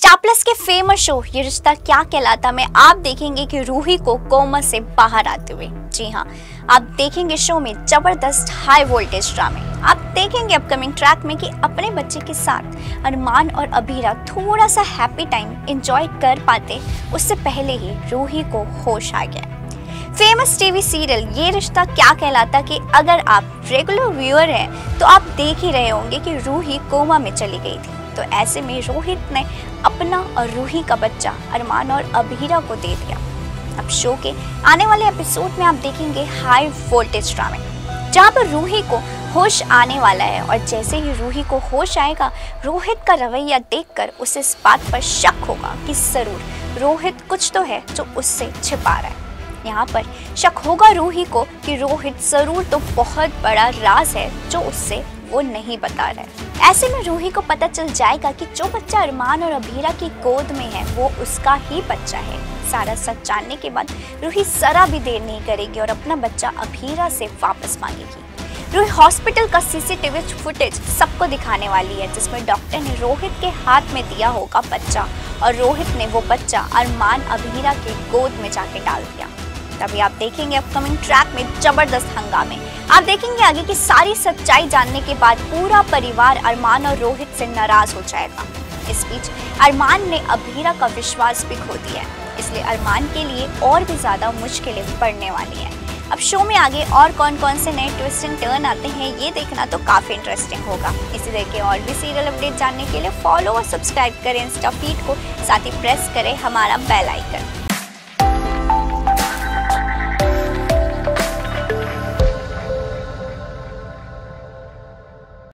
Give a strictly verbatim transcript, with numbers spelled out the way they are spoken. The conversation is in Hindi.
स्टार प्लस के फेमस शो ये रिश्ता क्या कहलाता में आप देखेंगे कि रूही को कोमा से बाहर आते हुए। जी हाँ, आप देखेंगे शो में जबरदस्त हाई वोल्टेज ड्रामे। आप देखेंगे अपकमिंग ट्रैक में कि अपने बच्चे के साथ अरमान और अभीरा थोड़ा सा हैप्पी टाइम एंजॉय कर पाते, उससे पहले ही रूही को होश आ गया। फेमस टीवी सीरियल ये रिश्ता क्या कहलाता कि अगर आप रेगुलर व्यूअर हैं तो आप देख ही रहे होंगे कि रूही कोमा में चली गई थी। तो ऐसे में रोहित ने अपना और रूही का बच्चा अरमान और अभीरा को दे दिया। अब शो के आने वाले एपिसोड में आप देखेंगे हाई वोल्टेज ड्रामे, जहां पर रूही को होश आने वाला है और जैसे ही रूही को होश आएगा, रोहित का रवैया देखकर उसे इस बात पर शक होगा कि जरूर रोहित कुछ तो है जो उससे छिपा रहा है। यहाँ पर शक होगा रूही को कि रोहित जरूर तो बहुत बड़ा राज है जो उससे वो नहीं बता रहा है। ऐसे में रूही को पता चल जाएगा कि जो बच्चा अरमान और अभीरा की गोद में है वो उसका ही बच्चा है। सारा सच जानने के बाद रूही जरा भी देर नहीं करेगी और अपना बच्चा अभीरा से वापस मांगेगी। रूही हॉस्पिटल का सीसीटीवी फुटेज सबको दिखाने वाली है, जिसमें डॉक्टर ने रोहित के हाथ में दिया होगा बच्चा और रोहित ने वो बच्चा अरमान अभीरा के गोद में जाके डाल दिया। तभी आप देखेंगे अपकमिंग ट्रैक में जबरदस्त हंगामे। आप देखेंगे आगे की सारी सच्चाई जानने के बाद पूरा परिवार अरमान और रोहित से नाराज हो जाएगा। इस बीच अरमान ने अभीरा का विश्वास भी खो दिया है, इसलिए अरमान के लिए और भी ज्यादा मुश्किलें बढ़ने वाली हैं। अब शो में आगे और कौन कौन से नए ट्विस्ट एंड टर्न आते हैं ये देखना तो काफी इंटरेस्टिंग होगा। इसी तरह के और भी सीरियल अपडेट जानने के लिए फॉलो और सब्सक्राइब करें इंस्टा फीड को, साथ ही प्रेस करें हमारा बेल आइकन।